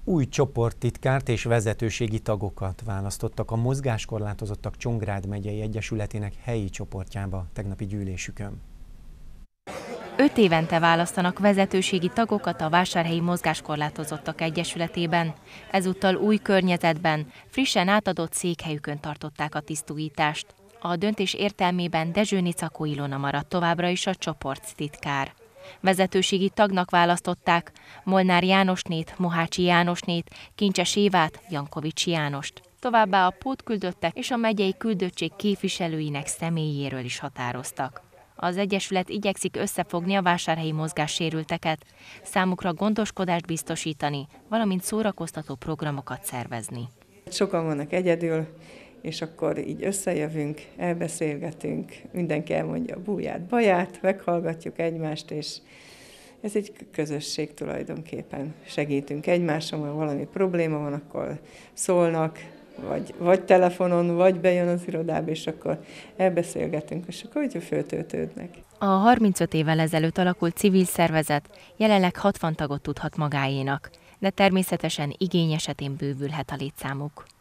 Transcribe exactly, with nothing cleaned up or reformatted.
Új csoporttitkárt és vezetőségi tagokat választottak a Mozgáskorlátozottak Csongrád megyei egyesületének helyi csoportjába tegnapi gyűlésükön. Öt évente választanak vezetőségi tagokat a Vásárhelyi Mozgáskorlátozottak Egyesületében. Ezúttal új környezetben, frissen átadott székhelyükön tartották a tisztújítást. A döntés értelmében Dezsőni Cakó Ilona maradt továbbra is a csoporttitkár. Vezetőségi tagnak választották Molnár Jánosnét, Mohácsi Jánosnét, Kincses Évát, Jankovics Jánost. Továbbá a pótküldöttek és a megyei küldöttség képviselőinek személyéről is határoztak. Az egyesület igyekszik összefogni a vásárhelyi mozgássérülteket, számukra gondoskodást biztosítani, valamint szórakoztató programokat szervezni. Sokan vannak egyedül, és akkor így összejövünk, elbeszélgetünk, mindenki elmondja a búját, baját, meghallgatjuk egymást, és ez egy közösség tulajdonképpen. Segítünk egymáson, ha valami probléma van, akkor szólnak, vagy, vagy telefonon, vagy bejön az irodába, és akkor elbeszélgetünk, és akkor úgy föltöltődnek. A harmincöt évvel ezelőtt alakult civil szervezet jelenleg hatvan tagot tudhat magáénak, de természetesen igény esetén bővülhet a létszámuk.